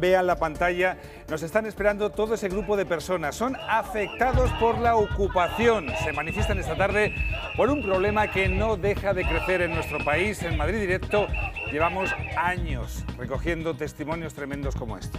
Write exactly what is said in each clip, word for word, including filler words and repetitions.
vean la pantalla, nos están esperando todo ese grupo de personas. Son afectados por la ocupación. Se manifiestan esta tarde por un problema que no deja de crecer en nuestro país. En Madrid Directo llevamos años recogiendo testimonios tremendos como estos.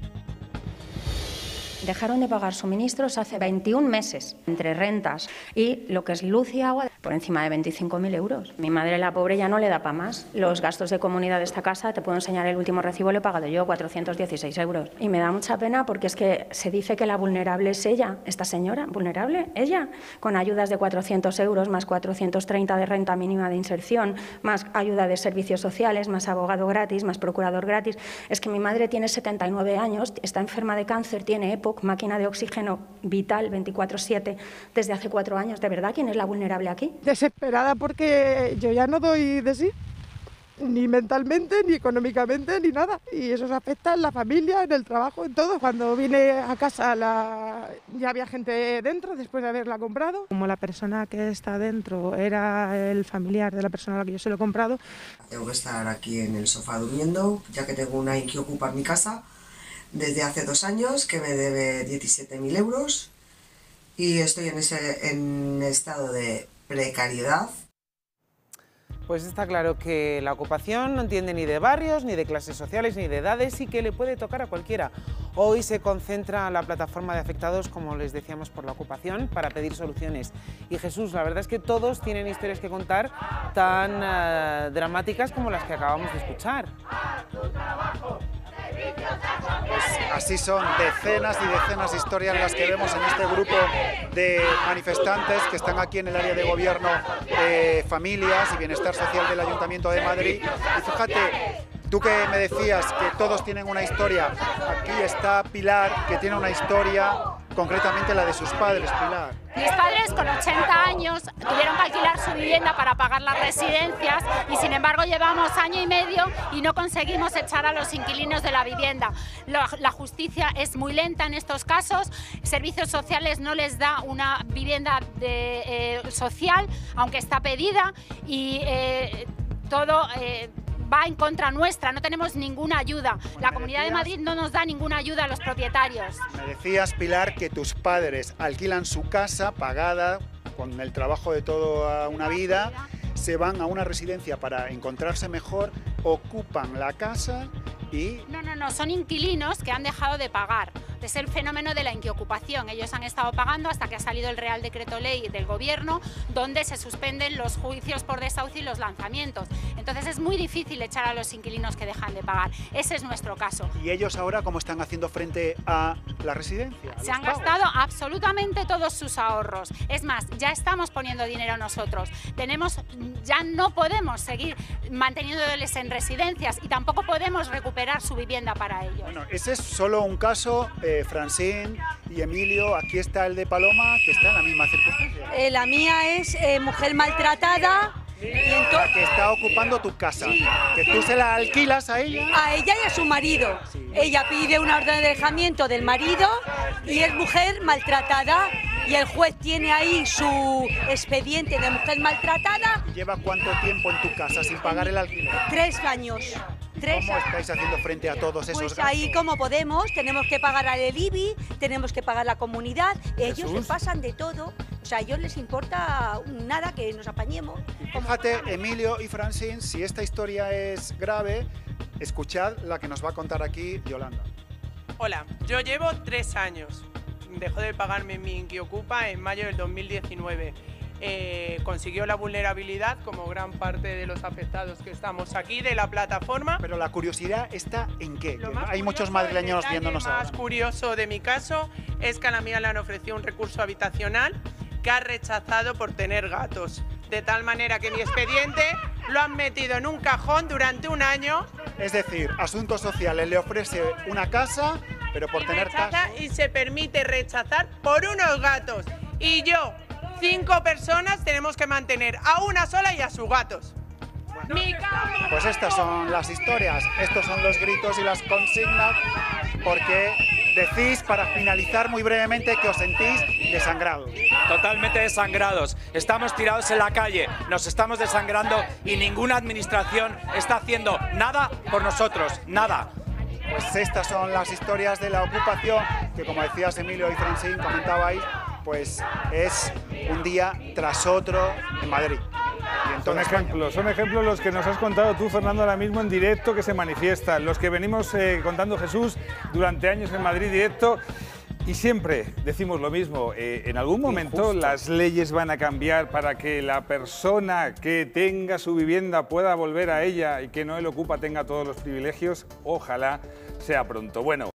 Dejaron de pagar suministros hace veintiún meses, entre rentas y lo que es luz y agua, por encima de veinticinco mil euros. Mi madre, la pobre, ya no le da para más. Los gastos de comunidad de esta casa, te puedo enseñar el último recibo, lo he pagado yo, cuatrocientos dieciséis euros. Y me da mucha pena porque es que se dice que la vulnerable es ella, esta señora, vulnerable, ella, con ayudas de cuatrocientos euros, más cuatrocientos treinta de renta mínima de inserción, más ayuda de servicios sociales, más abogado gratis, más procurador gratis. Es que mi madre tiene setenta y nueve años, está enferma de cáncer, tiene EPOC, máquina de oxígeno vital veinticuatro siete desde hace cuatro años. ¿De verdad quién es la vulnerable aquí? Desesperada porque yo ya no doy de sí, ni mentalmente, ni económicamente, ni nada. Y eso se afecta en la familia, en el trabajo, en todo. Cuando vine a casa la... ya había gente dentro después de haberla comprado. Como la persona que está dentro era el familiar de la persona a la que yo se lo he comprado. Tengo que estar aquí en el sofá durmiendo, ya que tengo una que ocupar mi casa desde hace dos años, que me debe diecisiete mil euros y estoy en ese en estado de precariedad. Pues está claro que la ocupación no entiende ni de barrios, ni de clases sociales, ni de edades y que le puede tocar a cualquiera. Hoy se concentra la plataforma de afectados, como les decíamos, por la ocupación, para pedir soluciones. Y Jesús, la verdad es que todos tienen historias que contar tan uh, dramáticas como las que acabamos de escuchar. Pues así son decenas y decenas de historias las que vemos en este grupo de manifestantes que están aquí en el área de gobierno de familias y bienestar social del Ayuntamiento de Madrid. Y fíjate, tú que me decías que todos tienen una historia, aquí está Pilar, que tiene una historia, concretamente la de sus padres, Pilar. Mis padres con ochenta años tuvieron que alquilar su vivienda para pagar las residencias y sin embargo llevamos año y medio y no conseguimos echar a los inquilinos de la vivienda. La, la justicia es muy lenta en estos casos, servicios sociales no les da una vivienda de, eh, social, aunque está pedida y eh, todo... Eh, va en contra nuestra, no tenemos ninguna ayuda. Bueno, la Comunidad decías, de Madrid no nos da ninguna ayuda a los propietarios. Me decías, Pilar, que tus padres alquilan su casa pagada con el trabajo de toda una vida, se van a una residencia para encontrarse mejor, ocupan la casa y... No, no, no, son inquilinos que han dejado de pagar. Es el fenómeno de la inquiocupación. Ellos han estado pagando hasta que ha salido el Real Decreto Ley del Gobierno, donde se suspenden los juicios por desahucio y los lanzamientos. Entonces es muy difícil echar a los inquilinos que dejan de pagar. Ese es nuestro caso. ¿Y ellos ahora cómo están haciendo frente a la residencia? Se han gastado absolutamente todos sus ahorros. Es más, ya estamos poniendo dinero nosotros. Tenemos, ya no podemos seguir manteniéndoles en residencias y tampoco podemos recuperar su vivienda para ellos. Bueno, ese es solo un caso... Eh, Francine y Emilio, aquí está el de Paloma, que está en la misma circunstancia. Eh, la mía es eh, mujer maltratada. Y la que está ocupando tu casa, sí, que tú se la alquilas a ella. A ella y a su marido. Sí. Ella pide una orden de alejamiento del marido y es mujer maltratada y el juez tiene ahí su expediente de mujer maltratada. ¿Lleva cuánto tiempo en tu casa sin pagar el alquiler? Tres años. Tres ¿Cómo estáis haciendo frente a todos esos pues gastos? Ahí como podemos, tenemos que pagar al I B I, tenemos que pagar la comunidad, ellos se pasan de todo, o sea, a ellos les importa nada que nos apañemos. Fíjate, Emilio y Francine, si esta historia es grave, escuchad la que nos va a contar aquí Yolanda. Hola, yo llevo tres años, dejó de pagarme mi Inquiocupa en mayo del dos mil diecinueve. Eh, consiguió la vulnerabilidad como gran parte de los afectados que estamos aquí de la plataforma. Pero la curiosidad está en qué. Hay muchos madrileños viéndonos ahora. Lo más curioso de mi caso es que a la mía le han ofrecido un recurso habitacional que ha rechazado por tener gatos. De tal manera que mi expediente lo han metido en un cajón durante un año. Es decir, Asuntos Sociales le ofrece una casa, pero por y tener rechaza, casa... Y se permite rechazar por unos gatos. Y yo... Cinco personas tenemos que mantener a una sola y a sus gatos. Bueno, Mi pues estas son las historias, estos son los gritos y las consignas, porque decís, para finalizar muy brevemente, que os sentís desangrados. Totalmente desangrados. Estamos tirados en la calle, nos estamos desangrando y ninguna administración está haciendo nada por nosotros, nada. pues estas son las historias de la ocupación, que como decías Emilio y Francine, comentabais, pues es un día tras otro en Madrid. Son ejemplos, son ejemplos los que nos has contado tú, Fernando, ahora mismo en directo, que se manifiestan, los que venimos eh, contando, Jesús, durante años en Madrid Directo. Y siempre decimos lo mismo, eh, en algún momento Injusto. Las leyes van a cambiar para que la persona que tenga su vivienda pueda volver a ella y que no el ocupa tenga todos los privilegios. Ojalá sea pronto. Bueno.